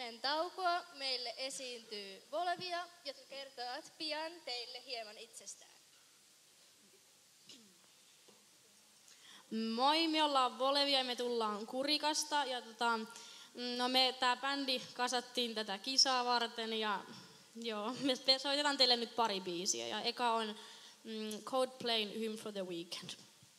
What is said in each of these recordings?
ennen taukoa meille esiintyy Volvia, jotka kertovat pian teille hieman itsestään. Moi, me ollaan Volvia ja me tullaan Kurikasta. Ja tää bändi kasattiin tätä kisaa varten ja me soitetaan teille nyt pari biisiä. Ja eka on Coldplayn Hymn for the Weekend.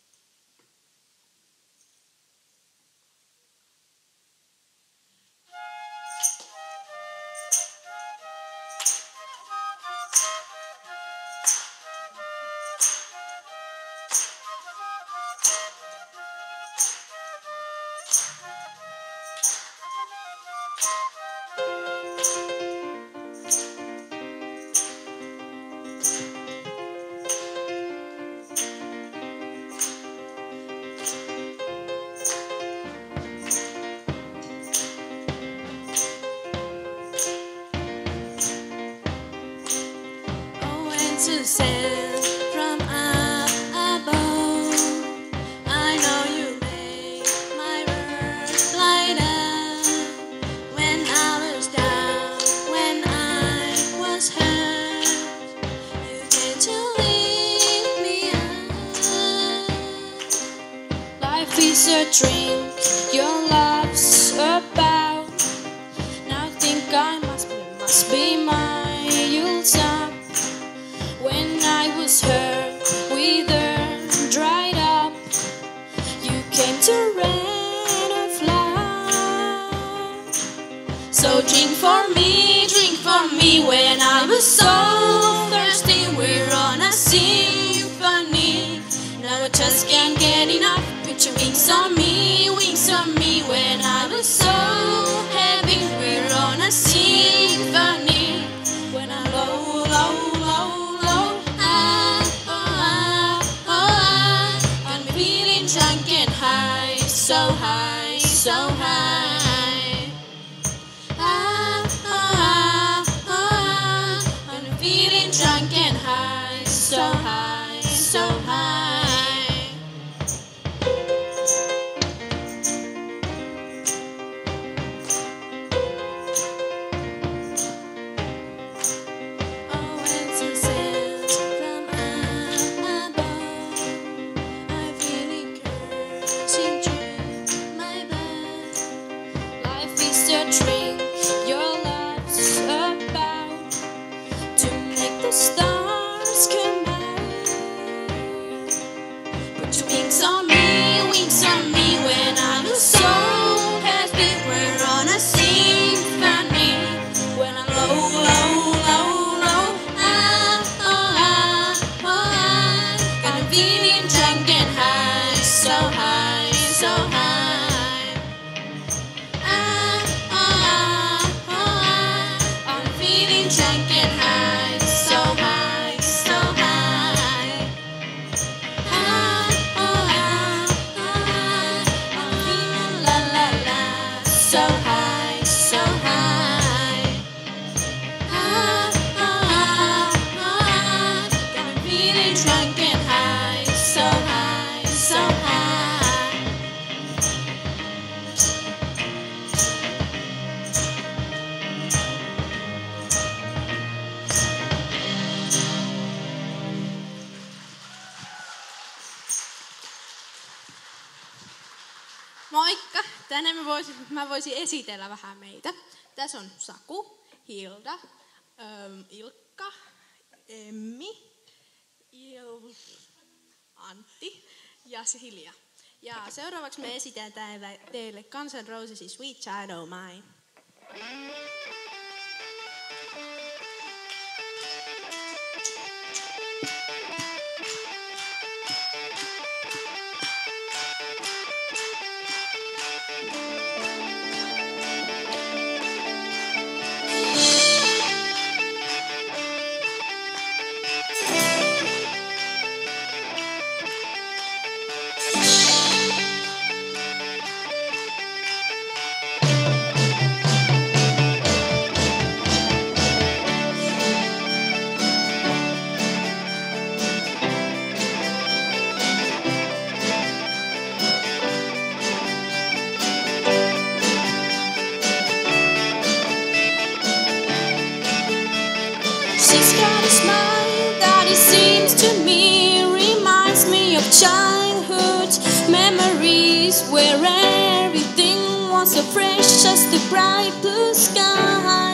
To send from up above, I know you make my world light up. When I was down, when I was hurt, you came to lift me up. Life is a drink, your love's about. Now I think I must be mine, you'll stop. When I was hurt, withered, dried up, you came to rain and fly. So drink for me when I was so thirsty. We're on a symphony. Now I just can't get enough. Put your wings on me when I was so heavy. We're on a symphony. When I'm low, low, low, low, I'm feeling drunk and high, so high, so high. I'm feeling drunk and high, so high, so high. Drink your love's about to make the stars come out. Put your wings on me when I was so happy. We're on a symphony. When I'm low, low, low, low, and I'm feeling drunk and high, so high, so high. Drunk and high, so high, so high. I'm feeling la la la, so high, so high. I'm feeling drunk and high, so high, so high. Moikka! Tänään mä voisin esitellä vähän meitä. Tässä on Saku, Hilda, Ilkka, Emmi, Antti ja Silja. Ja seuraavaksi me esitään teille Guns N' Rosesin Sweet Child O' Mine. She's got a smile that it seems to me reminds me of childhood memories where everything was so fresh as the bright blue sky.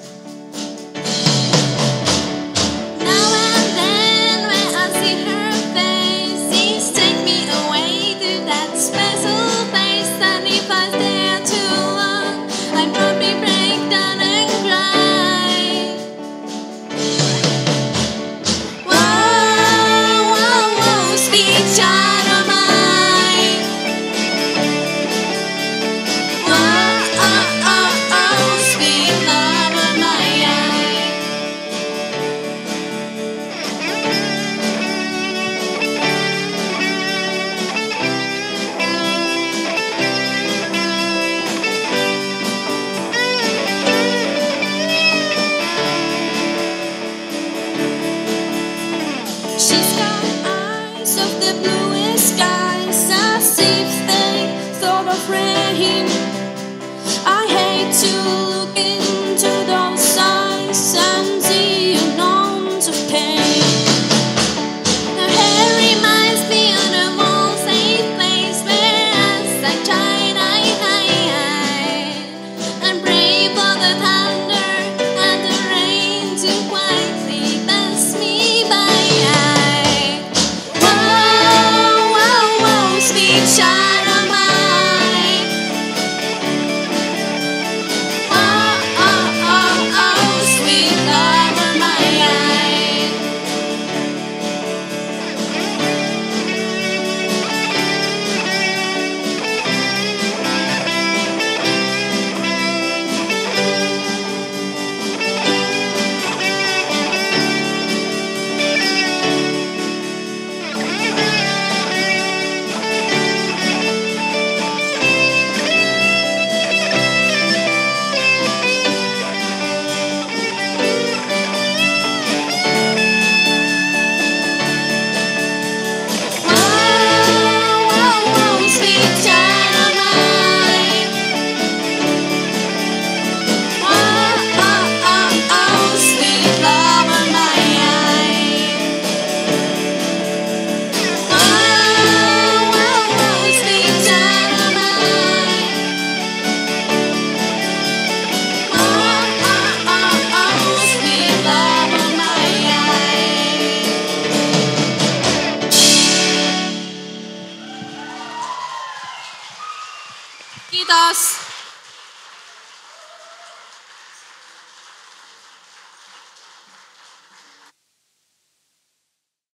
Now and then when I see her face, it takes me away to that special place. And if I stare too long, I probably break down and cry. Whoa, whoa, whoa, sweet child of mine. Whoa, oh, oh, oh, sweet love of mine. She's got eyes of the bluest skies, as if they thought of rain. I hate to